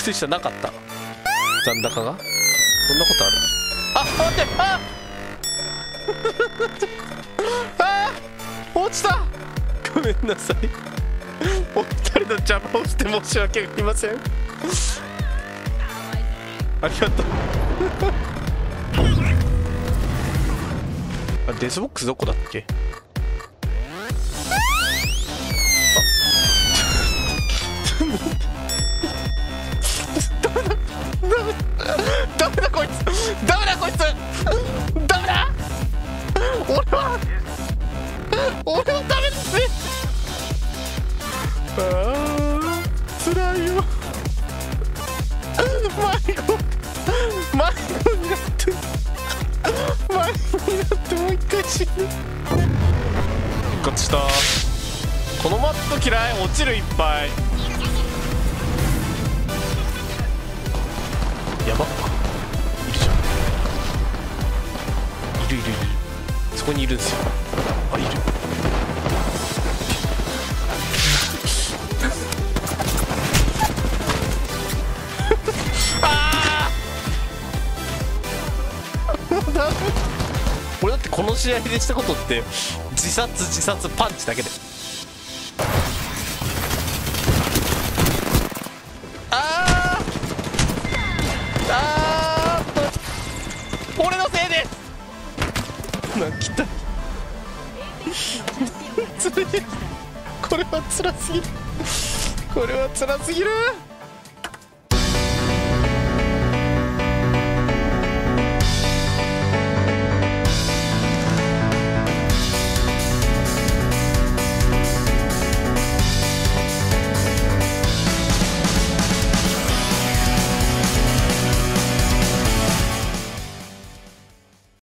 水車なかった。残高がそんなことある？あ、待って、あ落ちた。ごめんなさい。お二人の邪魔をして申し訳ありません。ありがとう。あ、デスボックスどこだっけ？ダメだこいつ、ダメだこいつ、ダメだ。俺はダメですね。ああつらいよ。迷子になってもう一回死ぬ。復活した。このマット嫌い。落ちる。いっぱいやば。いるじゃん。いる。そこにいるんですよ。あ、いる。ああダメ。俺だってこの試合でしたことって自殺パンチだけで。俺のせいです。泣きたい。つらい。これは辛すぎる。